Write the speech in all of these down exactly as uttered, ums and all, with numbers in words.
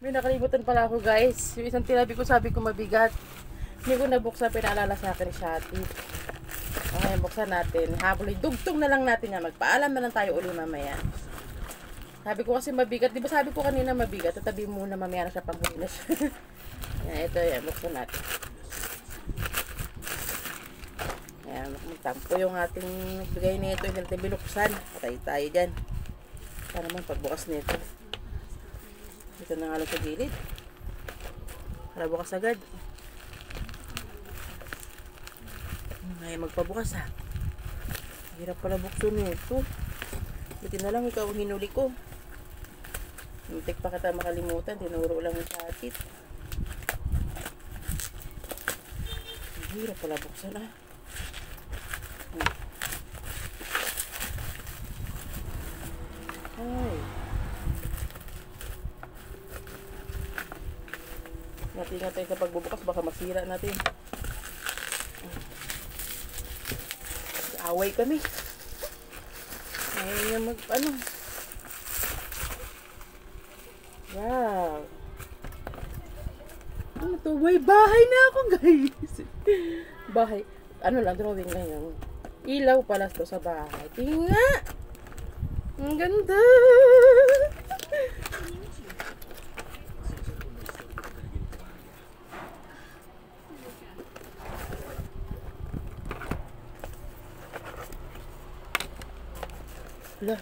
May nakalimutan pala ako guys. Yung isang tinabi ko sabi ko mabigat. Hindi ko nabuksan, pinaalala sa akin ni Shati. Okay, buksan natin. Habulin, dugtong na lang natin yan. Magpaalam na lang tayo uli mamaya. Sabi ko kasi mabigat. Di ba sabi ko kanina mabigat? Tatabi muna mamaya na siya panghuli na siya. Yan, ito yan. Buksan natin. Yan, magtampo yung ating nagbigay nito. Hindi natin binuksan. Patay tayo dyan. Para naman pagbukas nito. Ito na nga lang sa gilid. Para bukas agad. Ay, magpabukas ha. Hirap pala buksan nito. Buti na lang ikaw ang hinuli ko. Muntik pa kita makalimutan. Tinuro lang yung satit. Hirap pala buksan ha. Ay. Natingat tayo sa pagbubukas. Baka masira natin. Away kami. Ayaw niya mag ano. Wow. Ano to? May bahay na ako guys. Bahay. Ano lang, drawing lang yun. Ilaw pala to sa bahay. Tingnan nga. Ang ganda. Wala.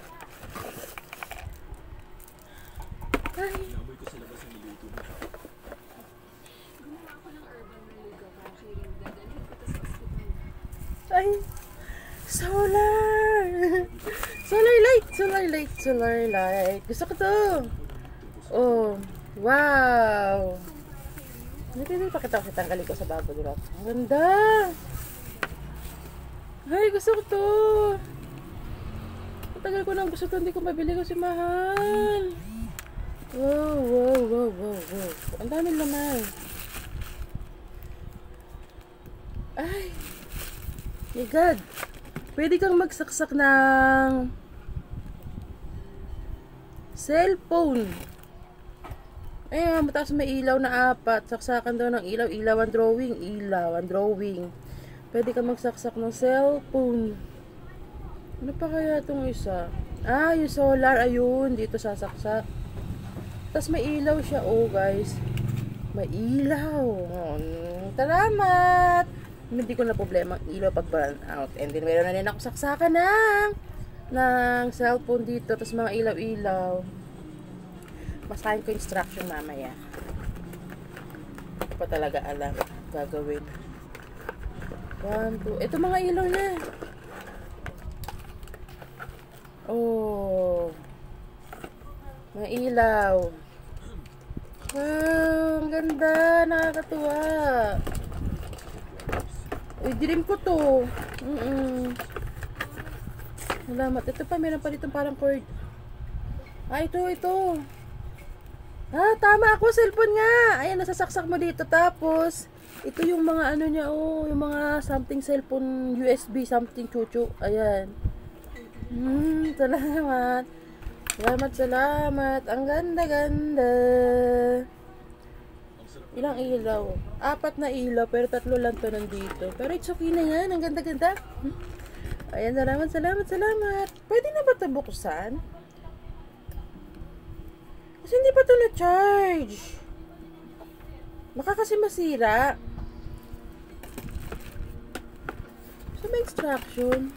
Ay. Naboy ko sa labas ng niluto mo. Gumawa ako ng urban religo para clearing dadalhin ko to sa ospital. Ay. Solar. Solar light. Solar light. Solar light. Gusto ko to. Oh. Wow. Hindi, hindi. Pakita ko. Tanggalin ko sa bago. Diba? Ang ganda. Ay, gusto ko to. Tagal ko nang gusto ito, hindi ko mabili kasi mahal. Wow, wow, wow, wow, wow. Ang daming laman. Ay. My God. Pwede kang magsaksak ng cellphone. Ayan, mataas may ilaw na apat. Saksakan daw ng ilaw. Ilaw ang drawing. Ilaw ang drawing. Pwede kang magsaksak ng cellphone. Ano pa kaya itong isa? Ah, yung solar, ayun, dito sasaksak. Tapos may ilaw siya, oh guys. May ilaw. Hmm, salamat! Hindi ko na problema ang ilaw pag burn out. And then meron na rin ako saksakan ng, ng cellphone dito. Tapos mga ilaw-ilaw. Basahin ko instruction mamaya. Hindi pa talaga alam gagawin. One, two. Ito mga ilaw na. Oh. Mga ilaw. Wow, ang ganda, nakakatuwa. Uy, dilim ko to. Mm -mm. Salamat. Ito pa, meron pa dito parang cord. Ah, ito, ito. Ah, tama ako, cellphone nga. Ayan, nasasaksak mo dito. Tapos, ito yung mga ano niya, oh, yung mga something cellphone, U S B, something chuchu. Ayan. Hmm, salamat. Salamat, salamat. Ang ganda-ganda. Ilang ilaw? Apat na ilaw, pero tatlo lang to nandito. Pero it's okay na yan. Ang ganda-ganda. Hmm. Ayan, salamat, salamat, salamat. Pwede na ba ito buksan? Kasi hindi pa ito na-charge. Baka kasi masira. So, may instruction.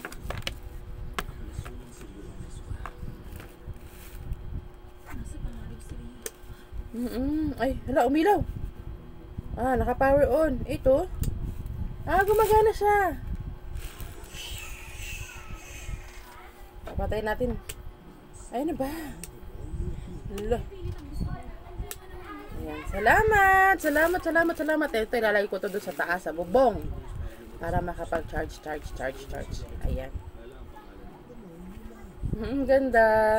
Mm-mm. Ay, hala, umilaw. Ah, naka-power on. Ito. Ah, gumagana siya. Papatay natin. Ay, ano ba? Hala. Ayan. Salamat. Salamat, salamat, salamat. Ito, ilalagay ko to doon sa taas, sa bubong. Para makapag-charge, charge, charge, charge. Ayan. Mm, ganda.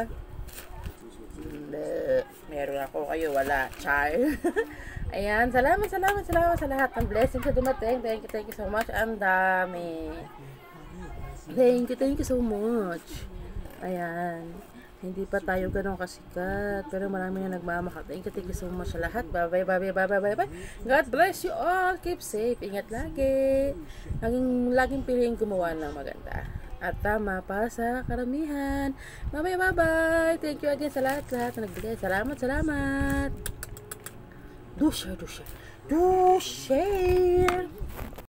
Meron ako kayo, wala. Char. Ayan, salamat, salamat, salamat sa lahat ng blessings na dumating. Thank you, thank you so much. Ang dami. Thank you, thank you so much. Ayan. Hindi pa tayo ganun kasikat. Pero marami na nagmamakat. Thank you, thank you so much sa lahat. Bye bye, bye bye, bye bye, bye bye. God bless you all. Keep safe. Ingat lagi. Laging, laging piliin gumawa ng maganda. At tama para sa karamihan. Bye bye, bye bye. Thank you again sa lahat-lahat na nagbigay. Salamat, salamat. Do share, do share. Do share.